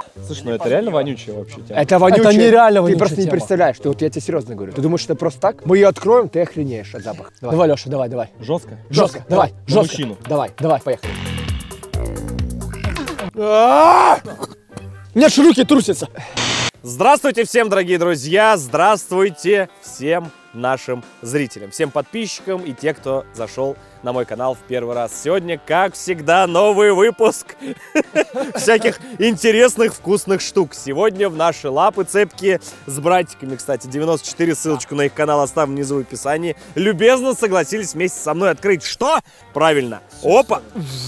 Слушай, ну это реально вонючее вообще. Это вонючее. Это нереально вонючая Ты просто не тема. представляешь, что вот я тебе серьезно говорю. Ты думаешь, это просто так? Мы ее откроем, ты охренеешь от запаха. Давай, Леша, давай. Жестко? Жестко, давай, На жестко. мужчину. Давай, поехали. У меня аж руки трусятся. Здравствуйте всем, дорогие друзья! Здравствуйте всем нашим зрителям, всем подписчикам и те, кто зашел на мой канал в первый раз. Сегодня, как всегда, новый выпуск всяких интересных, вкусных штук. Сегодня в наши лапы цепкие с братиками, кстати, 94, ссылочку на их канал оставим внизу в описании, любезно согласились вместе со мной открыть что? Правильно. Опа!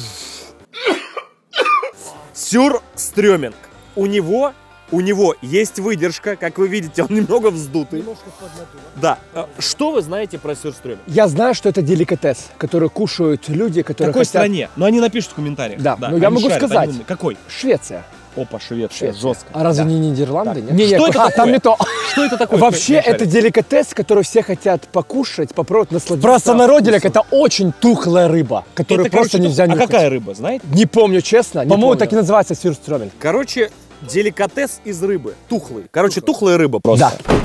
Сюрстрёминг. У него есть выдержка, как вы видите, он немного вздутый. Да. Что вы знаете про сюрстрёминг? Я знаю, что это деликатес, который кушают люди, В которые какой хотят... стране? Ну, они напишут в комментариях. Да, ну я они могу шарят, сказать. они- Какой? Швеция. Опа, Швеция, Швеция. жестко. А разве не Нидерланды, нет? Не, Что это там такое? не то. Что это такое? Вообще, Кто не это шарит? деликатес, который все хотят покушать, попробовать, насладиться. Просто народелек это очень тухлая рыба, которую Это, просто короче, нельзя А нюхать. какая рыба, знаете? Не помню, честно. не По-моему, помню. так и называется сюрстрёминг. Короче, деликатес из рыбы. Тухлый. Короче, тухлая рыба просто. Да.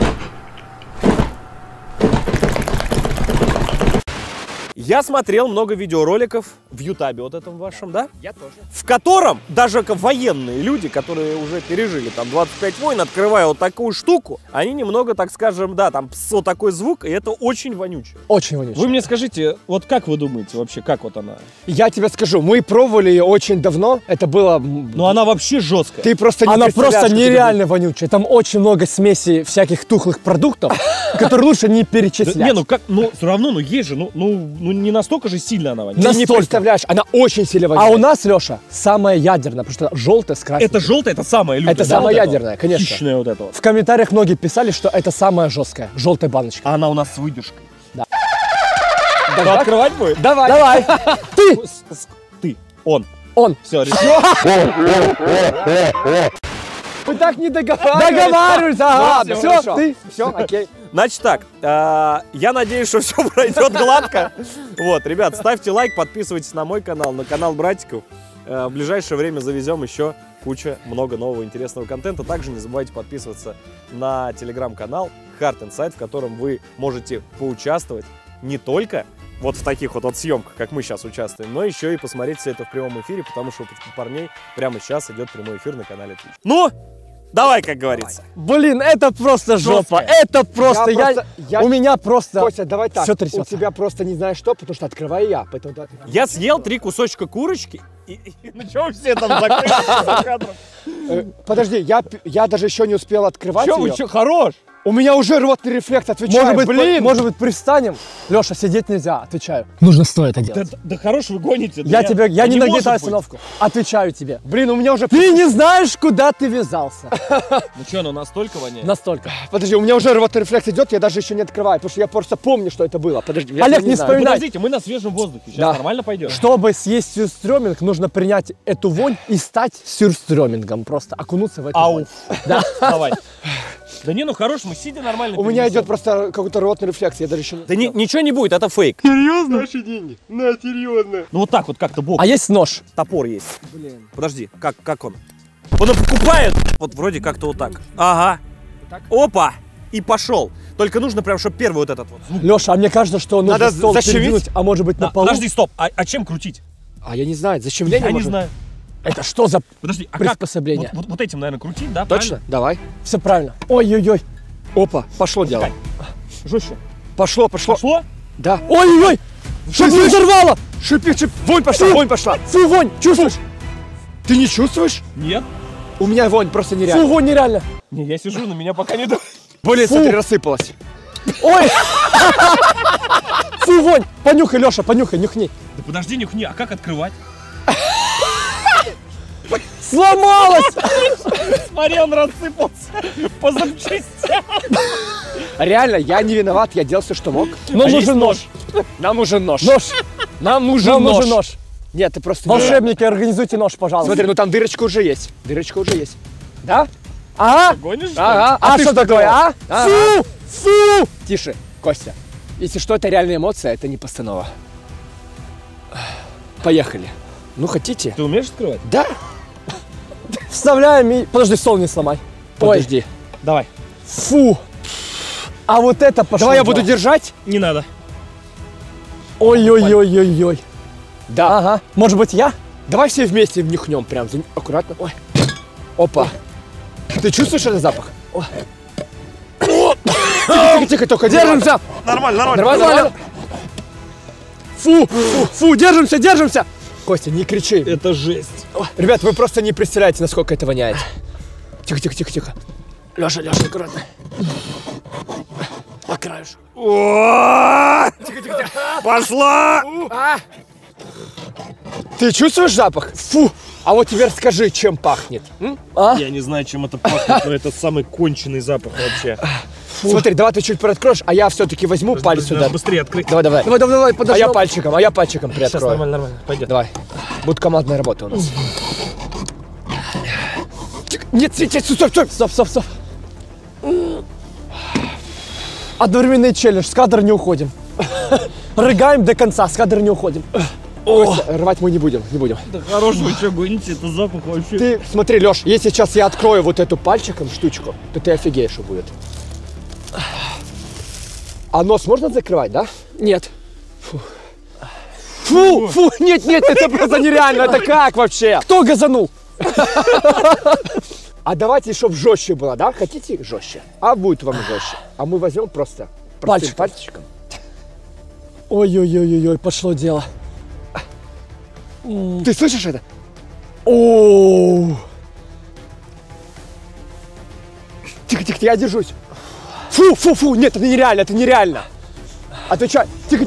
Я смотрел много видеороликов в Ютабе вот этом вашем, да? Я тоже. В котором даже военные люди, которые уже пережили там 25 войн, открывая вот такую штуку, они немного, так скажем, да, там вот такой звук, и это очень вонючее. Очень вонючая. Вы мне скажите, вот как вы думаете вообще, как вот она? Я тебе скажу, мы пробовали ее очень давно. Это было... Ну она вообще жесткая. Ты просто не Она представляешь, просто как это нереально вонючая. Там очень много смеси всяких тухлых продуктов, которые лучше не Да, перечислять. не, ну как, ну все равно, ну есть же, ну не настолько же сильно она воняет. будет. Ты не настолько. представляешь, она очень сильно А воняет. у нас, Леша, самая ядерная, потому что желтая с красным. Это желтое, это самое лютое. Это да, самое вот это ядерное, вот? конечно. Хищное вот это вот. В комментариях многие писали, что это самая жесткая, желтая баночка. А она у нас с выдержкой. Да. Кто открывать будет? Давай. Давай! Ты! Ты, он. Он! Все, решил. Мы так не договаривались. Договаривались, ага, Всё, все, хорошо. ты. Все, окей. Значит так, я надеюсь, что все пройдет гладко. Вот, ребят, ставьте лайк, подписывайтесь на мой канал, на канал братиков. В ближайшее время завезем еще много нового интересного контента. Также не забывайте подписываться на телеграм-канал Hard Inside, в котором вы можете поучаствовать не только вот в таких вот съемках, как мы сейчас участвуем, но еще и посмотреть все это в прямом эфире, потому что у парней прямо сейчас идет прямой эфир на канале Twitch. Ну, давай, как говорится. Блин, это просто жопа. Жесткая. Это просто, у меня просто Костя, давай так. все У трясется. тебя просто не знаешь что, потому что открываю я. Поэтому да, Я съел 3 кусочка курочки. Ну что все там закрыли за кадром? Подожди, я даже еще не успел открывать Че вы, ее. че, хорош? У меня уже рвотный рефлекс, отвечаю. Может быть, пристанем? Леша, сидеть нельзя, отвечаю. Нужно стоя это делать. Да хорош вы гоните. Я не может нагнетаю быть. остановку. Отвечаю тебе. Блин, у меня уже... Ты не знаешь, куда ты вязался. Ну что, ну настолько воняет? Настолько. Подожди, у меня уже рвотный рефлекс идет, я даже еще не открываю, потому что я просто помню, что это было. Подожди, я Олег, не знаю. вспоминай. Подождите, мы на свежем воздухе. Сейчас Да. нормально пойдет? Чтобы съесть сюрстрёминг, нужно принять эту вонь и стать сюрстрёмингом. Просто окунуться в эту вонь. Да. Давай. Да не, ну хорош, мы сидя нормально. У меня перенесем. идет просто какой-то рвотный рефлекс, я даже еще не... Да ничего не будет, это фейк. Серьезно? Наши деньги. На, серьезно. Ну вот так вот как-то бок. А есть нож. Топор есть. Блин. Подожди, как он? Он покупает. Вот вроде как-то вот так. Ага. Так? Опа. И пошел. Только нужно прям, чтобы первый вот этот вот звук. Леша, а мне кажется, что нужно Надо стол защемить? передвинуть, а может быть на полу. Подожди, стоп. А чем крутить? А я не знаю, защемление Я не может? знаю. Это что за Подожди, а приспособление? как? Вот этим, наверное, крутить, да? Точно? Давай. Все правильно. Ой-ой-ой. Опа, пошло дело. Правильно? Жестче. Пошло. Пошло? Да. Ой-ой-ой. Чтоб не взорвало. Шипи. Вонь пошла, вонь пошла. Фу, вонь. Чувствуешь? Ты не чувствуешь? Нет. У меня вонь просто нереально. Фу, вонь нереально. Не, я сижу, на меня пока не дают. Более Фу. смотри, рассыпалась. Ой. Фу, вонь. Понюхай, Леша, понюхай, нюхни. Да подожди, нюхни, а как открывать? Сломалась. Смотри, он рассыпался по запчастям. Реально, я не виноват, я делал все, что мог. Нам А есть нужен нож. Нам нужен нож. Нож. Нам нужен Нам нож. нужен нож. Нет, ты просто... Волшебники, организуйте нож, пожалуйста. Смотри, ну там дырочка уже есть. Дырочка уже есть. Да? А? Гонишь? что ли? Ага. А ты что такое, а? Ага. Фу! Фу! Тише, Костя. Если что, это реальная эмоция, это не постанова. Поехали. Ну, хотите? Ты умеешь открывать? Да. Вставляем и... Подожди, стол не сломай. Подожди. Давай. Фу. А вот это пошло. Давай я буду держать. Не надо. Ой-ой-ой-ой-ой. Да. Ага. Может быть, я? Давай все вместе внюхнем прям. Аккуратно. Ой. Опа. Ты чувствуешь этот запах? Тихо, только Держимся. Нормально, Нормально. Фу, держимся. Костя, не кричи. Это жесть. Ребят, вы просто не представляете, насколько это воняет. Тихо. Леша, аккуратно. По краешку. Тихо. Пошла! Ты чувствуешь запах? Фу. А вот теперь скажи, чем пахнет. Я не знаю, чем это пахнет, но это самый конченый запах вообще. Смотри, давай ты чуть приоткроешь, а я все-таки возьму палец сюда. Быстрее открыть. Давай, подожди. А я пальчиком Сейчас приоткрою. нормально. Пойдет. Давай. Будет командная работа у нас. Нет, стоп. Одновременный челлендж. С кадра не уходим. Рыгаем до конца, с кадра не уходим. Костя, рвать мы не будем. Да хорош, вы что гоните, это запах вообще. Ты смотри, Леш, если сейчас я открою вот эту пальчиком штучку, то ты офигеешь, что будет. А нос можно закрывать, да? Нет. Фу, нет, это просто нереально, это как вообще? Кто газанул? А давайте, чтобы жестче было, да? Хотите жестче? А будет вам жестче. А мы возьмем просто простым пальчиком. Ой-ой-ой-ой, пошло дело. Ты слышишь это? О, Тихо, я держусь. Фу, нет, это нереально. Отвечай. Тихо.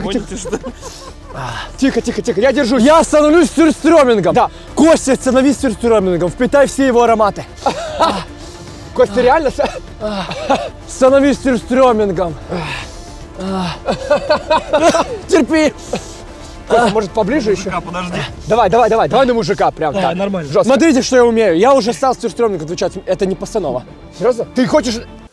Тихо, я держусь. я становлюсь сюрстрёмингом. Да. Костя, становись сюрстрёмингом. Впитай все его ароматы. Костя, реально? Становись сюрстрёмингом. Терпи. Костя, может, поближе еще? Подожди. Давай на мужика прям так. Нормально. Жестко. Смотрите, что я умею. Я уже стал сюрстрёмингом отвечать. Это не постанова. Серьезно? Ты хочешь...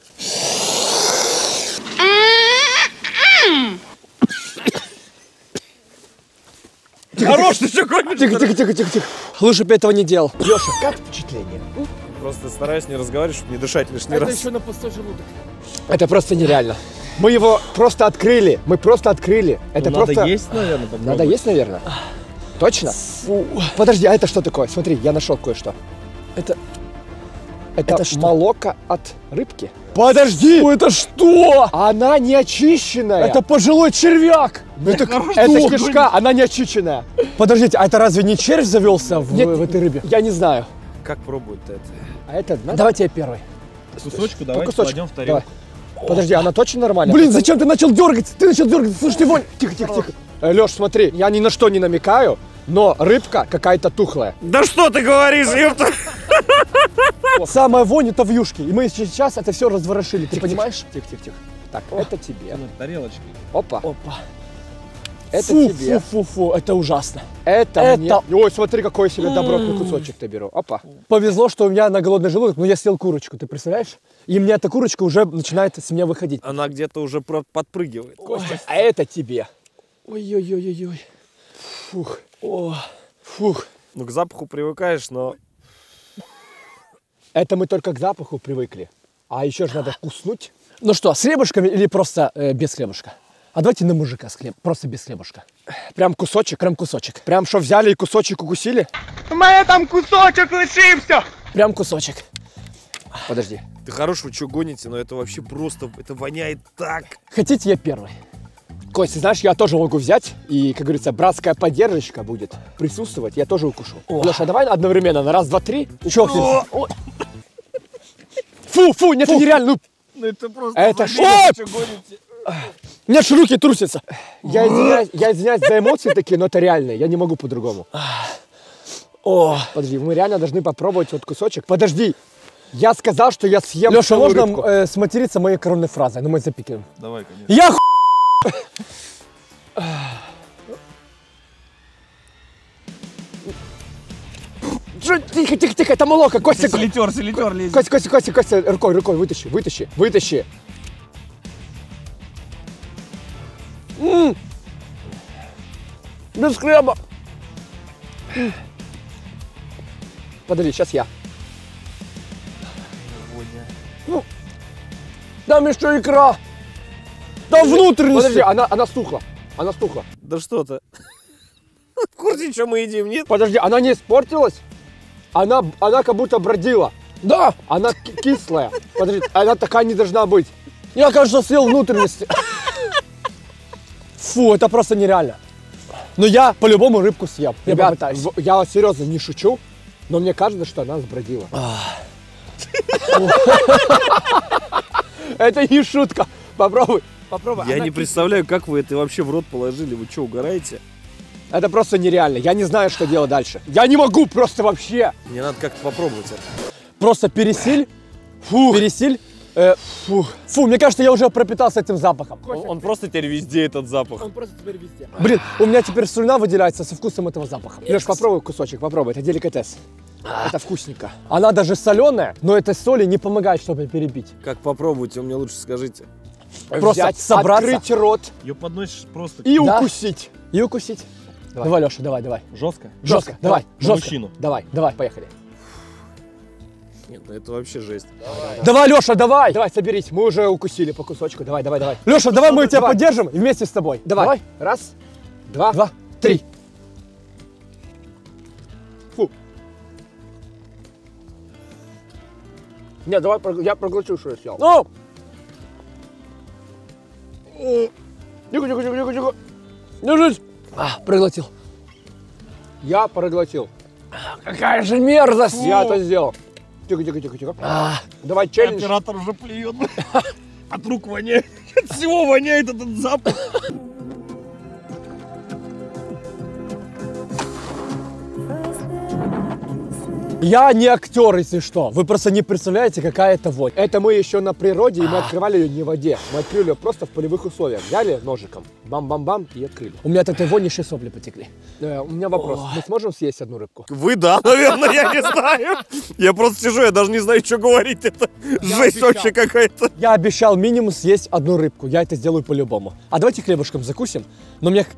Хорош, ты что гонишь? Тихо. Лучше бы этого не делал. Леша, как впечатление? Просто стараюсь не разговаривать, чтобы не дышать лишний раз. на пустой желудок. Это просто нереально. Мы его просто открыли. Это Надо просто... есть, наверное, попробовать. Надо есть, наверное. Точно? Подожди, а это что такое? Смотри, я нашел кое-что. Это что? молоко от рыбки. Подожди! Это что? Она не очищенная. Это пожилой червяк. это кишка, она не очищенная. Подождите, а это разве не червь завелся в этой рыбе? Я не знаю. Как пробуют это? А это надо? Давайте я первый. Кусочку По давайте кусочку. кладем в тарелку. Давай. Подожди, она точно нормальная? Блин, зачем ты начал дергать? Слушайте, вонь. Тихо. Леш, смотри, я ни на что не намекаю, но рыбка какая-то тухлая. Да что ты говоришь, ёпта? Самая вонь это в юшке. И мы сейчас это все разворошили. Ты понимаешь? Тихо. Так, это тебе. Тарелочкой. Опа. Это Фу, тебе. фу, это ужасно. Это мне. Ой, смотри, какой себе добротный кусочек-то беру. Опа. Повезло, что у меня на голодный желудок, но я съел курочку, ты представляешь? И мне эта курочка уже начинает с меня выходить. Она где-то уже подпрыгивает. А это тебе. Ой-ой-ой-ой-ой. Фух. Фух. Ну, к запаху привыкаешь, но... Это мы только к запаху привыкли. А еще же надо вкуснуть. Ну что, с хлебушками или просто без хлебушка? А давайте на мужика с хлеб, просто без хлебушка. Прям кусочек? Прям кусочек. Прям что взяли и кусочек укусили? Прям кусочек. Подожди. Ты хорош, вы что гоните, но это вообще просто... Это воняет так. Хотите, я первый? Костя, знаешь, я тоже могу взять, и, как говорится, братская поддержка будет присутствовать, я тоже укушу. Леша, давай одновременно на раз, два, три. Чё? Фу, нет, это нереально. Ну это просто... Это забей, что? вы чё гоните? У меня аж руки трусятся. Я извиняюсь за эмоции такие, но это реально, я не могу по-другому. Подожди, мы реально должны попробовать вот кусочек. Подожди, я сказал, что я съем Леша, целую можно рыбку. сматериться моей коронной фразой, но мы запикиваем. Давай, конечно. Я Тихо, это молоко, Костя. Селитер лезет. Костя, рукой, вытащи. без хлеба. Подожди, сейчас я. сегодня. Там еще икра. Там внутренности. Подожди, она стухла. Она стухла. Да что ты? В курсе, что мы едим, нет? Подожди, она не испортилась? Она как будто бродила. Да, Она кислая. Подожди, она такая не должна быть. я, кажется, съел внутренности. Фу, это просто нереально. Но я по-любому рыбку съем. Я Ребят, попытаюсь. я серьезно не шучу, но мне кажется, что она сбродила. Это не шутка. Попробуй. Попробуй. Я Она не представляю, как вы это вообще в рот положили. Вы что, угораете? Это просто нереально. Я не знаю, что делать дальше. Я не могу просто вообще. Мне надо как-то попробовать это. Просто пересиль. Фу. Пересиль. Фу, мне кажется, я уже пропитался этим запахом. Он просто теперь везде этот запах. Он просто теперь везде. Блин, у меня теперь слюна выделяется со вкусом этого запаха. Леш, попробуй кусочек, попробуй. Это деликатес. Это вкусненько. Она даже соленая, но этой соли не помогает, чтобы перебить. Как попробуйте, вы мне лучше скажите. Просто Взять, собраться. открыть рот Ее подносишь просто и Да. укусить. И укусить. Давай, Леша, давай. жестко. Жестко, давай, На жестко. мужчину. Давай, поехали. Нет, ну это вообще жесть. Давай, Леша, давай. Давай, соберись. Мы уже укусили по кусочку. Давай. Леша, давай мы тебя Давай. поддержим и вместе с тобой. Давай. Раз, два, 2, 3. Фу. Нет, давай я проглочу, что я съел. Ну, Тихо. держись. Проглотил. Я проглотил. Какая же мерзость. Я это сделал. Тихо. Давай челлендж. Оператор уже плюет. От рук воняет. От всего воняет этот запах. Я не актер, если что. Вы просто не представляете, какая это вонь. Это мы еще на природе, и мы открывали ее не в воде. Мы открыли ее просто в полевых условиях. Взяли ножиком, бам-бам-бам и открыли. У меня от этой вони еще сопли потекли. У меня вопрос. Мы сможем съесть одну рыбку? Вы да, наверное, я не знаю. Я просто сижу, я даже не знаю, что говорить. Это жесть вообще какая-то. Я обещал минимум съесть одну рыбку. Я это сделаю по-любому. А давайте хлебушком закусим. Но мне...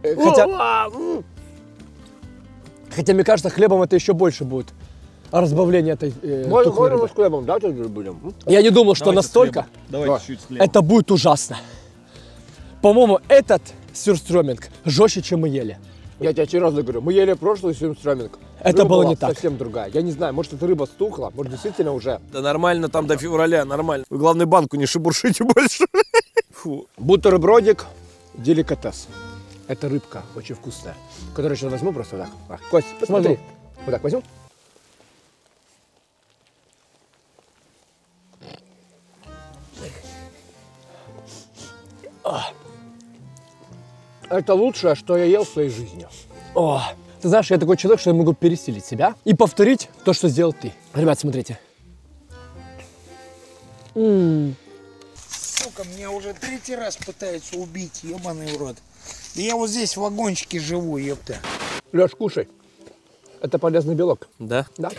Хотя мне кажется, хлебом это еще больше будет. Разбавление этой тухлой Можем рыбы. с хлебом, да, тогда будем? Я не думал, что настолько Давайте чуть с хлебом. это будет ужасно. По-моему, этот сюрстрёминг жестче, чем мы ели. Я тебе серьезно говорю, мы ели прошлый сюрстроминг. Это было не так. Совсем другая. Я не знаю, может, эта рыба стухла, может, действительно уже. Да нормально там до февраля, нормально. Вы, главное, банку не шебуршите больше. Фу. Бутербродик, деликатес. Это рыбка, очень вкусная, которую я сейчас возьму просто вот так. Кость, посмотри. Вот так возьму. Это лучшее, что я ел в своей жизни. О, ты знаешь, я такой человек, что я могу пересилить себя и повторить то, что сделал ты. Ребят, смотрите. Сука, меня уже третий раз пытаются убить, ебаный в рот. Да я вот здесь в вагончике живу, ёпта. Леш, кушай. Это полезный белок. Да? Да?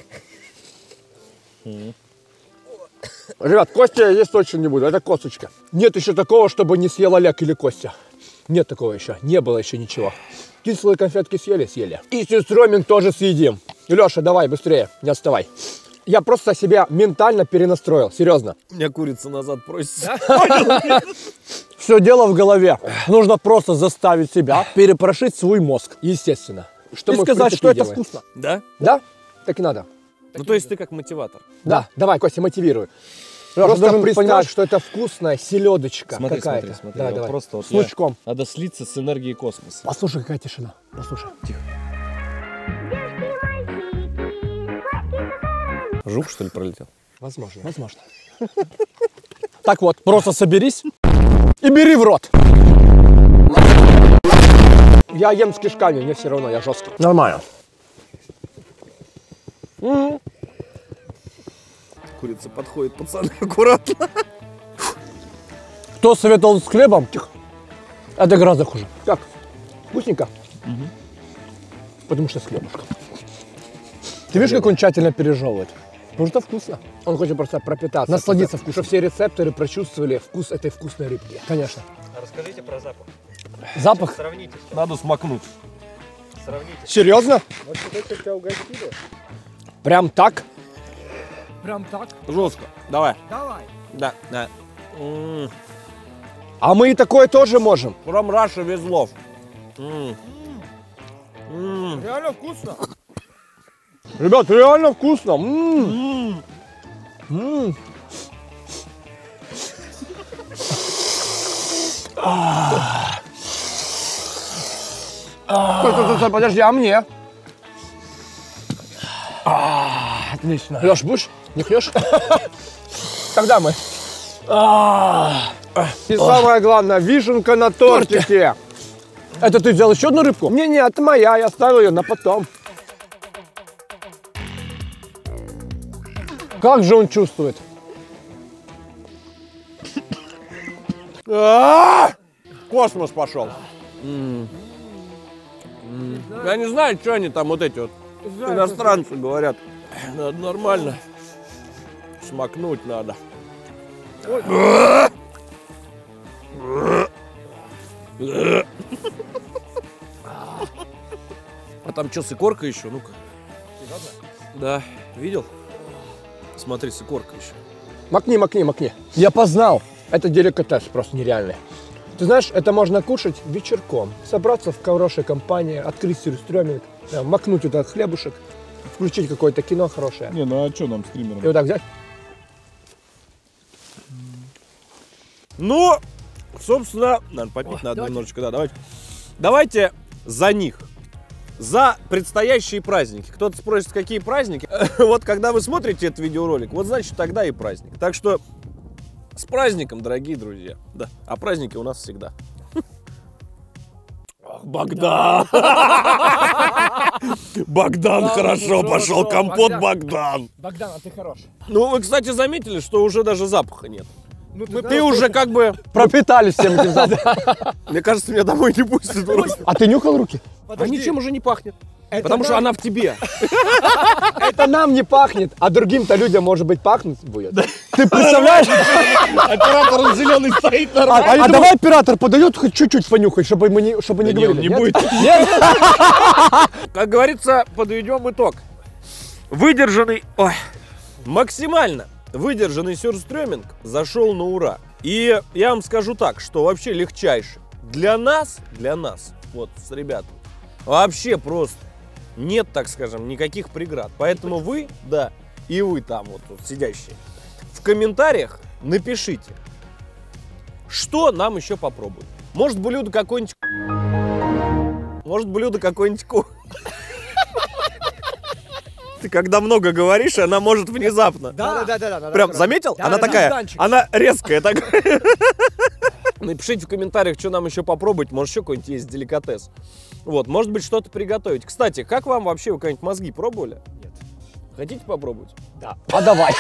Ребят, Костя я есть точно не буду, это косточка. Нет еще такого, чтобы не съел Олег или Костя. Нет такого еще, не было еще ничего. Кислые конфетки съели. И сюрстроминг тоже съедим. Леша, давай быстрее, не отставай. Я просто себя ментально перенастроил, серьезно. У меня курица назад просится. Все дело в голове. Нужно просто заставить себя перепрошить свой мозг. Естественно. Что И мы, в сказать, принципе, что это делаем. вкусно. Да? Да? Так и надо. Ну то есть ты как мотиватор. Да, давай, Костя, мотивируй. Леша, Просто должен представь, понимать, что это вкусная селедочка Смотри, какая-то. смотри. Давай, Я давай. просто вот с лучком. Надо слиться с энергией космоса. Послушай, какая тишина. Послушай. Тихо. Жук, что ли, пролетел? Возможно. Возможно. Так вот, просто соберись и бери в рот. Я ем с кишками, мне все равно, я жесткий. Нормально. Курица подходит, пацаны, аккуратно. Кто советовал с хлебом? Тихо. Это гораздо хуже. Как? Вкусненько? Потому что с хлебушком. Ты видишь, как он тщательно пережевывает? Потому что вкусно. Он хочет просто пропитаться. Насладиться чтобы вкусом. все рецепторы прочувствовали вкус этой вкусной рыбки. Конечно. Расскажите про запах. Запах? Сравните. Надо смакнуть. Сравните. Серьезно? Может, хотите тебя угостили? Прям так? Прям так? Жестко. Давай. Давай. Да, да. А мы и такое тоже можем. From Russia with love. Реально вкусно. Ребят, реально вкусно. Стой, подожди, а мне? Отлично. Леш, будешь? Не хнешь? Когда мы? И самое главное, вишенка на тортике. Это ты взял еще одну рыбку? Не, это моя, я оставил ее на потом. Как же он чувствует? Космос пошел. Я не знаю, что они там вот эти вот иностранцы говорят. Надо нормально смакнуть надо. А там что, с икоркой еще? Ну-ка. Да, видел? Смотри, с икоркой еще. Макни, макни, макни. Я познал. Это деликатес просто нереальный. Ты знаешь, это можно кушать вечерком. Собраться в хорошей компании, открыть сюрстрёминг, макнуть этот хлебушек, включить какое-то кино хорошее. Не, ну а что нам стримерам? И вот так взять. Ну, собственно, надо попить, надо немножечко, да, давайте. Давайте за них. За предстоящие праздники. Кто-то спросит, какие праздники. Вот когда вы смотрите этот видеоролик, вот значит тогда и праздник. Так что с праздником, дорогие друзья. Да, а праздники у нас всегда. Богдан! Богдан хорошо пошел, компот Богдан. Богдан, а ты хорош. Ну, вы, кстати, заметили, что уже даже запаха нет. Ты уже как бы... Пропитались всем этим запахом. Мне кажется, меня домой не пустят просто. А ты нюхал руки? А ничем уже не пахнет. Потому что она в тебе. Это нам не пахнет, а другим-то людям, может быть, пахнуть будет. Ты представляешь? Оператор он зеленый стоит А давай оператор подает хоть чуть-чуть понюхать, чтобы не говорили. не нет? будет. Нет? Как говорится, подведем итог. Выдержанный, максимально выдержанный сюрстрёминг зашел на ура. И я вам скажу так, что вообще легчайший. Для нас, вот с ребятами, вообще просто нет, так скажем, никаких преград. Поэтому вы, да, и вы там вот тут сидящие, в комментариях напишите, что нам еще попробовать. Может, блюдо какое-нибудь... Ты когда много говоришь, она может внезапно. Да. Прям заметил? Да, она да, такая, Богданчик. она резкая такая. Напишите в комментариях, что нам еще попробовать. Может, еще какой-нибудь есть деликатес. Вот, может быть, что-то приготовить. Кстати, как вам вообще, вы когда-нибудь мозги пробовали? Нет. Хотите попробовать? Да. А давай.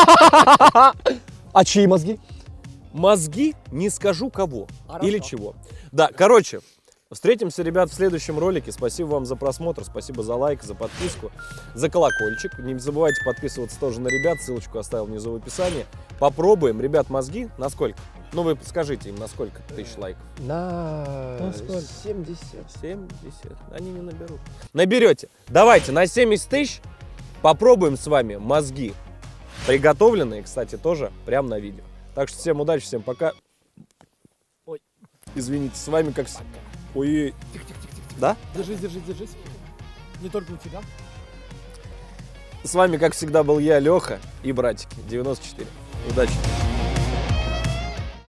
А чьи мозги? Мозги не скажу кого Хорошо. или чего. Да, короче, встретимся, ребят, в следующем ролике. Спасибо вам за просмотр, спасибо за лайк, за подписку, за колокольчик. Не забывайте подписываться тоже на ребят, ссылочку оставил внизу в описании. Попробуем, ребят, мозги на сколько? Ну, вы скажите им, на сколько тысяч лайков? На 70. 70. Они не наберут. Наберете. Давайте на 70 тысяч попробуем с вами мозги. Приготовленные, кстати, тоже прямо на видео. Так что всем удачи, всем пока. Ой. Извините, с вами как... Ой. Да? Держись. Не только у тебя. С вами, как всегда, был я, Леха и братики 94. Удачи.